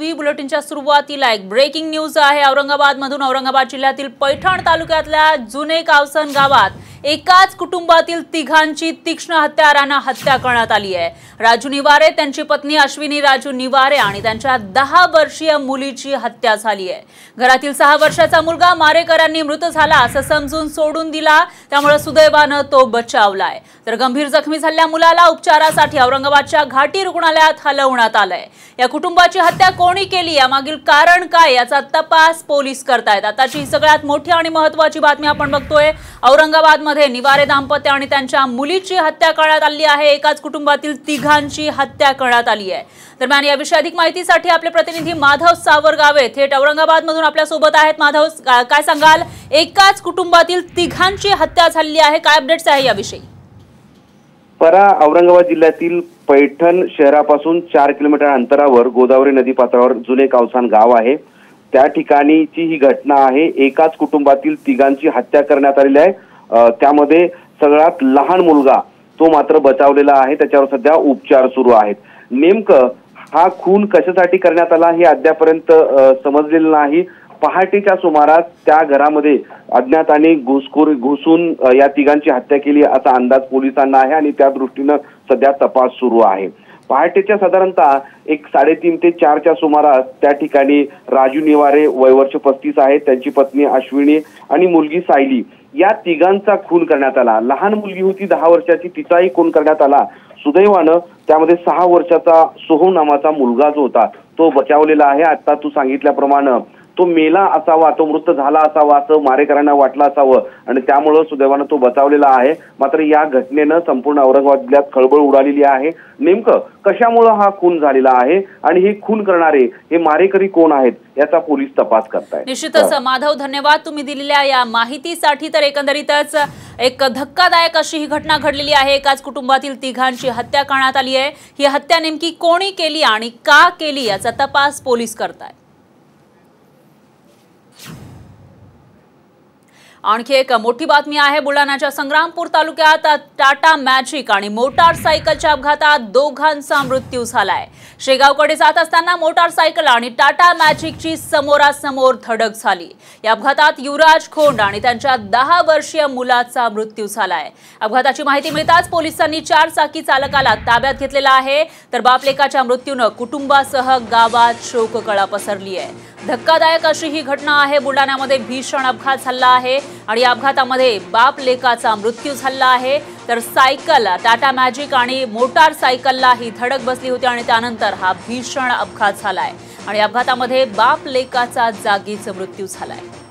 SV बुलेटिनच्या सुरुवातीला एक breaking news आहे। औरंगाबादमधून औरंगाबाद जिल्ह्यातील पैठण तालुक्यातल्या जुने कावसन गावात एकाच कुटुंबातील तिघांची तीक्ष्ण हत्याराने हत्या करण्यात आली आहे। राजू निवारे, त्यांची पत्नी अश्विनी राजू निवारे आणि त्यांच्या 10 वर्षीय मुलीची हत्या झाली आहे। घरातील 6 वर्षाचा मुलगा मारेकरांनी मृत झाला असं समजून सोडून दिला, त्यामुळे सुदैवाने तो बचावलाय। तर गंभीर जखमी झालेल्या मुलाला उपचारासाठी औरंगाबादच्या घाटी रुग्णालयात हलवण्यात आलंय। या कुटुंबाची हत्या कोणी केली, यामागील कारण काय याचा तपास पोलीस करतायत। आताची सगळ्यात मोठी आणि महत्त्वाची बातमी आपण बघतोय। औरंगाबादमध्ये निवारे दाम्पत्य आणि त्यांच्या मुलीची हत्या करण्यात आली आहे। एकाच कुटुंबातील तिघांची हत्या करण्यात आली आहे। दरम्यान याविषयी अधिक माहितीसाठी आपले प्रतिनिधी माधव सावरगावे थेट औरंगाबादमधून आपल्या सोबत आहेत। माधव, काय सांगाल? एकाच कुटुंबातील तिघांची हत्या झाली आहे, काय अपडेट्स आहे याविषयी? औरंगाबाद जिल्ह्यातील पैठण शहरापासून 4 किलोमीटर अंतरावर गोदावरी नदी पात्रावर जुने कावसन गाव आहे। त्या ठिकाणीची ही घटना आहे। एकाच कुटुंबातील तिघांची हत्या करण्यात आलेली आहे। त्यामध्ये सगळ्यात लहान मुलगा तो मात्र बचावलेला आहे, त्याच्यावर सध्या उपचार सुरू आहेत। नेमकं हा खून कशासाठी करण्यात आला हे अद्यापर्यंत समजलेलं नाही। पहाटेच्या सुमारास त्या घरामध्ये अज्ञाताने घुसून या तिघांची हत्या केली असा अंदाज पोलिसांना आहे आणि त्या दृष्टीने सध्या तपास सुरू आहे। पहाटेच्या साधारणतः 3:30 ते 4च्या सुमारास त्या ठिकाणी राजू निवारे वय वर्ष 35 आहे, त्यांची पत्नी अश्विनी आणि मुलगी सायली या तिघांचा खून करण्यात आला। लहान मुलगी होती 10 वर्षाची, तिचाही खून करण्यात आला। सुदैवानं त्यामध्ये 6 वर्षाचा सोहम नावाचा मुलगा जो होता तो बचावलेला आहे। आता तू सांगितल्याप्रमाणे तो मेला असावा, तो मृत झाला असावा असं मारेकरांना वाटलं असावं आणि त्यामुळे सुदैवानं तो बचावलेला आहे। मात्र या घटनेनं संपूर्ण औरंगाबाद जिल्ह्यात खळबळ उडालेली आहे। नेमकं कशामुळे हा खून झालेला आहे आणि हे खून करणारे हे मारेकरी कोण आहेत याचा पोलीस तपास करतायत। निश्चितच माधव, धन्यवाद तुम्ही दिलेल्या या माहितीसाठी। तर एकंदरीतच एक धक्कादायक अशी ही घटना घडलेली आहे। एकाच कुटुंबातील तिघांची हत्या करण्यात आली आहे। ही हत्या नेमकी कोणी केली आणि का केली याचा तपास पोलीस करतायत। आणखी एक मोठी बातमी आहे। बुलढाण्याच्या संग्रामपूर तालुक्यात टाटा मॅजिक आणि मोटारसायकलच्या अपघातात दोघांचा मृत्यू झालाय। शेगावकडे जात असताना मोटारसायकल आणि टाटा मॅजिकची समोरासमोर धडक झाली। या अपघातात युवराज खोंड आणि त्यांच्या 10 वर्षीय मुलाचा मृत्यू झालाय। अपघाताची माहिती मिळताच पोलिसांनी 4 चाकी चालकाला ताब्यात घेतलेला आहे। तर बापलेकाच्या मृत्यूने कुटुंबासह गावात शोककळा पसरली आहे। धक्कादायक अशी ही घटना आहे। बुलढाण्यामध्ये भीषण अपघात झाला आहे आणि या अपघातामध्ये बाप लेकाचा मृत्यू झाला आहे। तर सायकल टाटा मॅजिक आणि मोटारसायकलला ही धडक बसली होती आणि त्यानंतर हा भीषण अपघात झालाय आणि अपघातामध्ये बाप लेकाचा जागीच मृत्यू झालाय।